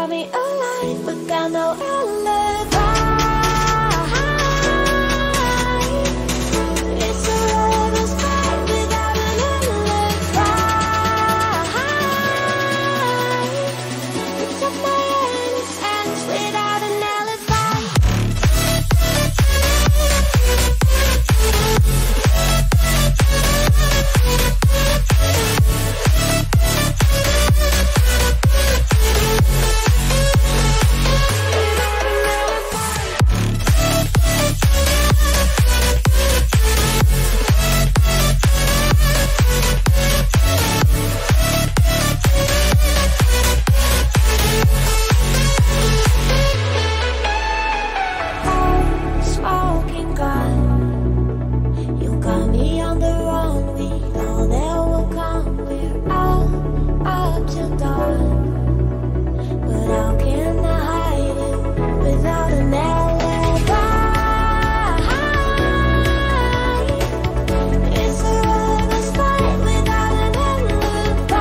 brought me alive, but got no alibi. It's a lover's fight without an alibi. You took my innocence without an alibi. Smoking gun, you got me on the run. We know that will come. We're out up till dawn, but how can I hide it without an alibi? It's a lover's fight without an alibi.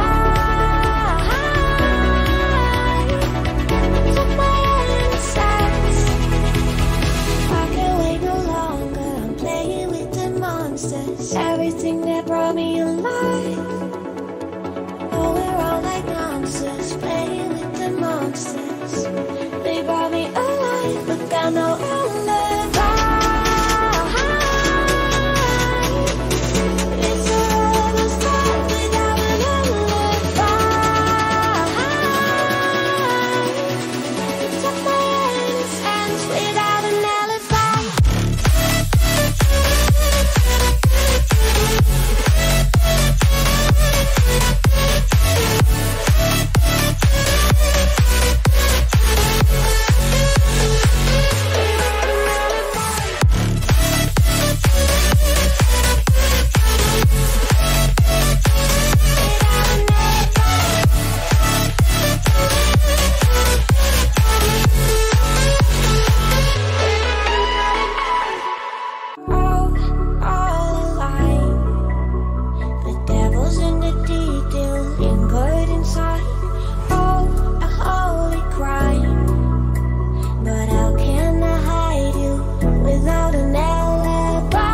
You took my innocence. I can't wait no longer. I'm playing with the monsters. Everything that brought me alive. Oh, we're all like monsters, playing with the monsters. They brought me alive, but got no alibi. It's a lover's fight without an alibi. You took my innocence without an alibi. All alive. The devil's in the detail, lingered inside. Oh, a holy crime. But how can I hide you without an alibi?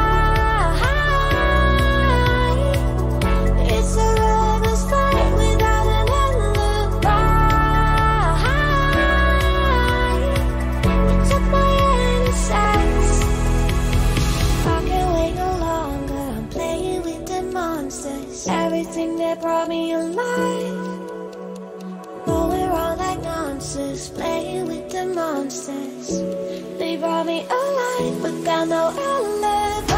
It's a lover's fight without an alibi. You took my innocence. I can't wait no longer. I'm playing with the monsters. Everything that brought me alive. Oh, we're all like monsters, playing with the monsters. They brought me alive, but got no alibi.